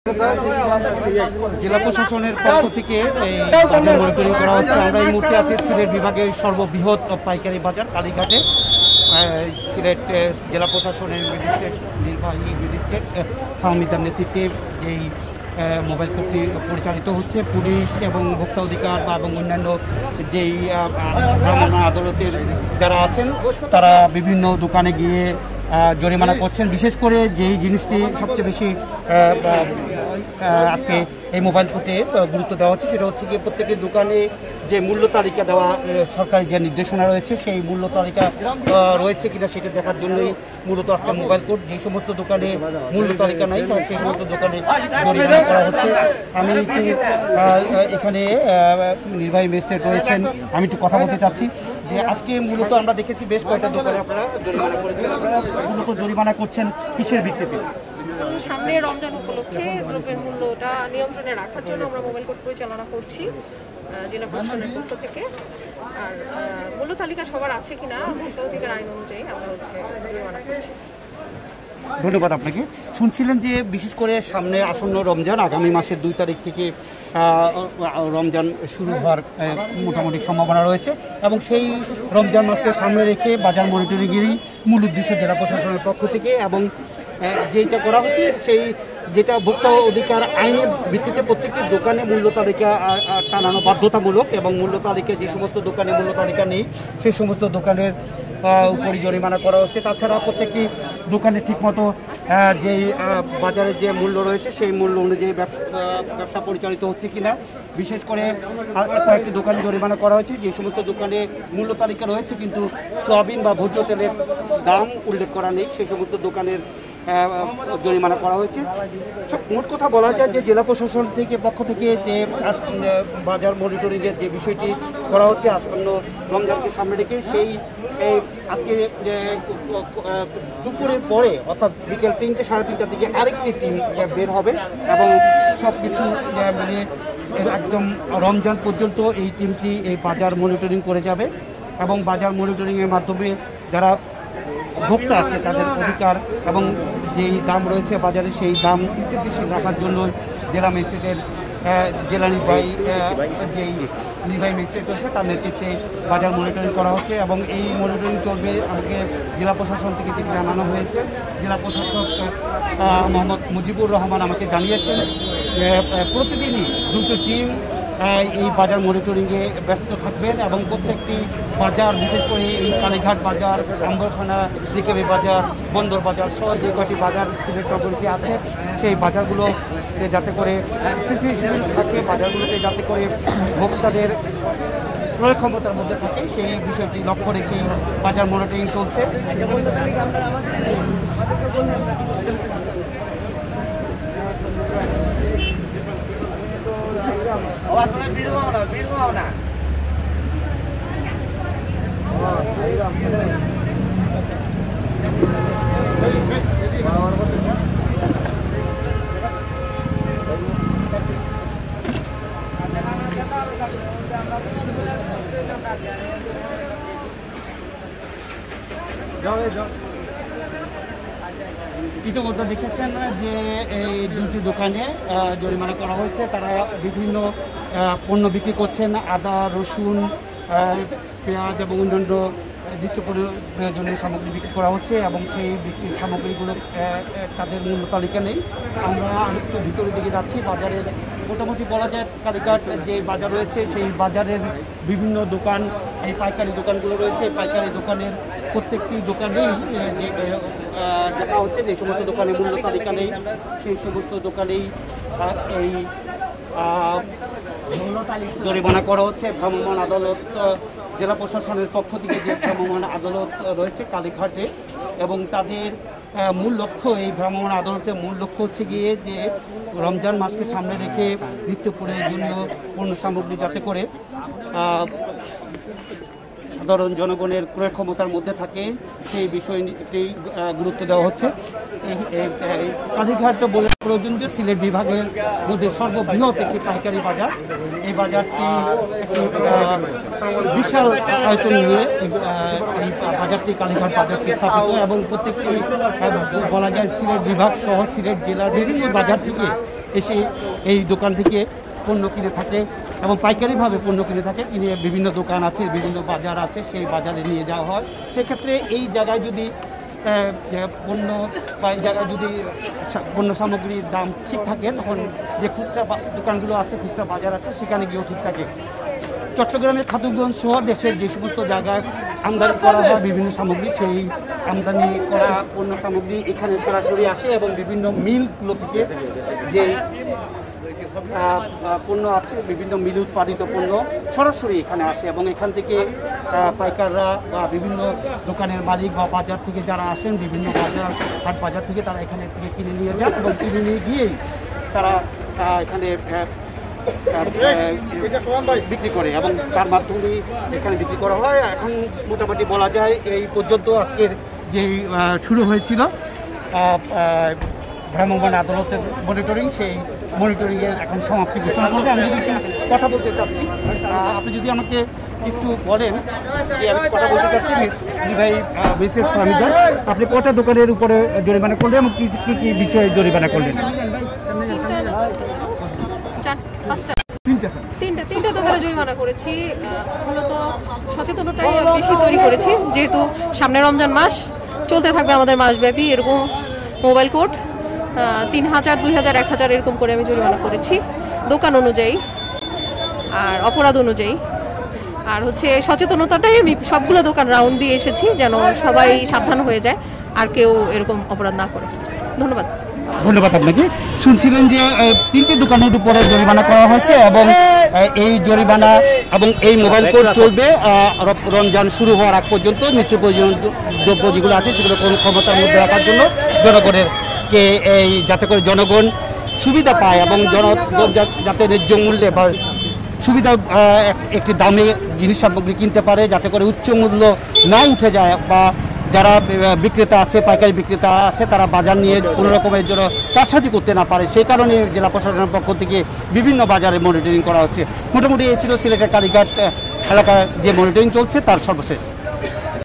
জেলা প্রশাসনের পক্ষ থেকে এই বাজার মনিটরিং করা হচ্ছে। আমরা এই মুহূর্তে আছি সিলেট বিভাগের সর্ববৃহৎ পাইকারি বাজার কালীঘাটে। সিলেট জেলা প্রশাসনের ম্যাজিস্ট্রেট নির্বাহী ম্যাজিস্ট্রেট ফাহমিদার নেতৃত্বে এই মোবাইল কোর্টটি পরিচালিত হচ্ছে। পুলিশ এবং ভোক্তা অধিকার এবং অন্যান্য যেই ভ্রাম্যমাণ আদালতের যারা আছেন তারা বিভিন্ন দোকানে গিয়ে জরিমানা করছেন। বিশেষ করে যেই জিনিসটি সবচেয়ে বেশি আজকে এই মোবাইল কোর্টে গুরুত্ব দেওয়া হচ্ছে সেটা হচ্ছে কি প্রত্যেকটি দোকানে যে মূল্য তালিকা দেওয়া সরকারি যে নির্দেশনা রয়েছে সেই মূল্য তালিকা রয়েছে কিনা সেটা দেখার জন্যই মূলত আজকে মোবাইল কোর্ট। যে সমস্ত দোকানে মূল্য তালিকা নাই সেই সমস্ত দোকানে জরিমানা করা হচ্ছে। আমি একটু এখানে নির্বাহী ম্যাজিস্ট্রেট রয়েছেন, আমি একটু কথা বলতে চাচ্ছি যে আজকে মূলত আমরা দেখেছি বেশ কয়েকটা দোকানে আপনারা জরিমানা করেছেন। আপনারা মূলত জরিমানা করছেন কিসের ভিত্তিতে? সামনে রমজান উপলক্ষে দ্রব্যের মূল্যটা নিয়ন্ত্রণে রাখার জন্য আমরা মোবাইল কোর্ট পরিচালনা করছি জেলা প্রশাসনের পক্ষ থেকে। আর মূল্য তালিকা সবার আছে কিনা ভোক্তা অধিকার আইন অনুযায়ী আমরা জরিমানা করছি। ধন্যবাদ আপনাকে। শুনছিলেন যে বিশেষ করে সামনে আসন্ন রমজান, আগামী মাসের 2 তারিখ থেকে রমজান শুরু হওয়ার মোটামুটি সম্ভাবনা রয়েছে এবং সেই রমজান মাসকে সামনে রেখে বাজার মনিটরিংয়েরই মূল উদ্দেশ্য জেলা প্রশাসনের পক্ষ থেকে এবং যেটা করা হচ্ছে সেই যেটা ভোক্তা অধিকার আইনের ভিত্তিতে প্রত্যেকটি দোকানে মূল্য তালিকা টানানো বাধ্যতামূলক এবং মূল্য তালিকা যে সমস্ত দোকানে মূল্য তালিকা নেই সেই সমস্ত দোকানের উপরই জরিমানা করা হচ্ছে। তাছাড়া প্রত্যেকটি দোকানে ঠিকমতো যেই বাজারের যে মূল্য রয়েছে সেই মূল্য অনুযায়ী ব্যবসা পরিচালিত হচ্ছে কিনা, বিশেষ করে কয়েকটি দোকানে জরিমানা করা হয়েছে যে সমস্ত দোকানে মূল্য তালিকা রয়েছে কিন্তু সয়াবিন বা ভোজ্য তেলের দাম উল্লেখ করা নেই সেই সমস্ত দোকানের জরিমানা করা হয়েছে। সব মোট কথা বলা যায় যে জেলা প্রশাসন থেকে পক্ষ থেকে যে বাজার মনিটরিংয়ের যে বিষয়টি করা হচ্ছে আসন্ন রমজানকে সামনে রেখে সেই আজকে দুপুরের পরে অর্থাৎ বিকেল 3টে সাড়ে 3টার দিকে আরেকটি টিম বের হবে এবং সব কিছু মানে একদম রমজান পর্যন্ত এই টিমটি এই বাজার মনিটরিং করে যাবে এবং বাজার মনিটরিংয়ের মাধ্যমে যারা ভোক্তা আছে তাদের অধিকার এবং যেই দাম রয়েছে বাজারে সেই দাম স্থিতিশীল রাখার জন্য জেলা ম্যাজিস্ট্রেটের জেলা নির্বাহী যেই নির্বাহী ম্যাজিস্ট্রেট রয়েছে তার নেতৃত্বে বাজার মনিটরিং করা হচ্ছে এবং এই মনিটরিং চলবে আমাকে জেলা প্রশাসন থেকে যেটি জানানো হয়েছে। জেলা প্রশাসক মোহাম্মদ মুজিবুর রহমান আমাকে জানিয়েছেন যে প্রতিদিনই 2টি টিম এই বাজার মনিটরিংয়ে ব্যস্ত থাকবেন এবং প্রত্যেকটি বাজার বিশেষ করে এই কালীঘাট বাজার, আম্বরখানা, দিকেবি বাজার, বন্দর বাজার সহ যে কয়টি বাজার সিলেট নগরীতে আছে সেই বাজারগুলোতে যাতে করে স্থিতিশীল থাকে, বাজারগুলোতে যাতে করে ভোক্তাদের ক্রয় ক্ষমতার মধ্যে থাকে সেই বিষয়টি লক্ষ্য রেখে বাজার মনিটরিং চলছে। ইতিমধ্যে দেখেছেন যে এই 2টি দোকানে জরিমানা করা হয়েছে। তারা বিভিন্ন পণ্য বিক্রি করছেন, আদা, রসুন, পেঁয়াজ এবং অন্যান্য নিত্য প্রয়োজনীয় সামগ্রী বিক্রি করা হচ্ছে এবং সেই বিক্রির সামগ্রীগুলো তাদের মূল্য তালিকা নেই। আমরা আরেকটু ভিতরের দিকে যাচ্ছি। বাজারের মোটামুটি বলা যায় কালীঘাট যে বাজার রয়েছে সেই বাজারের বিভিন্ন দোকান, এই পাইকারি দোকানগুলো রয়েছে, এই পাইকারি দোকানের প্রত্যেকটি দোকানেই দেখা হচ্ছে যে সমস্ত দোকানে মূল্য তালিকা নেই সেই সমস্ত দোকানেই এই জরিমানা করা হচ্ছে। ভ্রাম্যমাণ আদালত জেলা প্রশাসনের পক্ষ থেকে যে ভ্রাম্যমাণ আদালত রয়েছে কালীঘাটে এবং তাদের মূল লক্ষ্য এই ভ্রাম্যমাণ আদালতের মূল লক্ষ্য হচ্ছে গিয়ে যে রমজান মাসকে সামনে রেখে নিত্য প্রয়োজনীয় পণ্য সামগ্রী যাতে করে সাধারণ জনগণের ক্রয় ক্ষমতার মধ্যে থাকে সেই বিষয়টি গুরুত্ব দেওয়া হচ্ছে। কালীঘাট বলে প্রয়োজন যে সিলেট বিভাগের মধ্যে সর্ববৃহৎ একটি পাইকারি বাজার। এই বাজারটি একটি বিশাল আয়তন নিয়ে এই বাজারটি কালীঘাট বাজারটি স্থাপিত এবং প্রত্যেকটি বলা যায় সিলেট বিভাগ সহ সিলেট জেলার বিভিন্ন বাজার থেকে এসে এই দোকান থেকে পণ্য কিনে থাকে এবং পাইকারিভাবে পণ্য কিনে থাকে, কিনে বিভিন্ন দোকান আছে, বিভিন্ন বাজার আছে, সেই বাজারে নিয়ে যাওয়া হয়। সেক্ষেত্রে এই জায়গায় যদি পণ্য বা এই জায়গায় যদি পণ্য সামগ্রীর দাম ঠিক থাকে, তখন যে খুচরা দোকানগুলো আছে, খুচরা বাজার আছে, সেখানে গিয়েও ঠিক থাকে। চট্টগ্রামের খাতুনগঞ্জ সহ দেশের যে সমস্ত জায়গায় আমদানি করা হয় বিভিন্ন সামগ্রী, সেই আমদানি করা পণ্য সামগ্রী এখানে সরাসরি আসে এবং বিভিন্ন মিলগুলো থেকে যে পণ্য আছে, বিভিন্ন মিল উৎপাদিত পণ্য সরাসরি এখানে আসে এবং এখান থেকে পাইকাররা বা বিভিন্ন দোকানের মালিক বা বাজার থেকে যারা আসেন, বিভিন্ন হাট বাজার থেকে তারা এখানে থেকে কিনে নিয়ে যান এবং কিনে নিয়ে গিয়েই তারা এখানে বিক্রি করে এবং তার মাধ্যমেই এখানে বিক্রি করা হয়। এখন মোটামুটি বলা যায় এই পর্যন্ত আজকের যে শুরু হয়েছিল ভ্রাম্যমাণ আদালতের মনিটরিং, সেই মনিটরিংয়ের এখন সমাপ্তি ঘোষণা করবে। আমি যদি একটু কথা বলতে চাচ্ছি, আপনি যদি আমাকে একটু বলেন যে আমি কথা বলতে চাচ্ছি ভাই মিস্টার ফাহমিদা, আপনি কটা দোকানের উপরে জরিমানা করলেন এবং কী কী বিষয়ে জরিমানা করলেন? তিনটা দোকানে জরিমানা করেছি। মূলত সচেতনতাই বেশি তৈরি করেছি, যেহেতু সামনে রমজান মাস চলতে থাকবে আমাদের মাসব্যাপী। এরকম মোবাইল কোড 3000, 2000, 1000 এরকম করে আমি জরিমানা করেছি দোকান অনুযায়ী আর অপরাধ অনুযায়ী। আর হচ্ছে সচেতনতাটাই আমি সবগুলো দোকান রাউন্ড দিয়ে এসেছি, যেন সবাই সাবধান হয়ে যায় আর কেউ এরকম অপরাধ না করে। ধন্যবাদ। ধন্যবাদ আপনাকে। শুনছিলেন যে 3টি দোকানের উপরে জরিমানা করা হয়েছে এবং এই জরিমানা এবং এই মোবাইল কোড চলবে রমজান শুরু হওয়ার আগ পর্যন্ত। নিত্য প্রয়োজনীয় দ্রব্য যেগুলো আছে সেগুলো কোনো ক্ষমতার মধ্যে রাখার জন্য জনগণের এই যাতে করে জনগণ সুবিধা পায় এবং জনগণ যাতে ন্যায্য মূল্যে বা সুবিধা একটি দামে জিনিস সামগ্রী কিনতে পারে, যাতে করে উচ্চ মূল্য না উঠে যায় বা যারা বিক্রেতা আছে, পাইকারি বিক্রেতা আছে, তারা বাজার নিয়ে কোনো রকমের জন্য কারসাজি করতে না পারে। সেই কারণে জেলা প্রশাসনের পক্ষ থেকে বিভিন্ন বাজারে মনিটরিং করা হচ্ছে। মোটামুটি এই ছিল সিলেটের কালীঘাট এলাকায় যে মনিটরিং চলছে তার সর্বশেষ।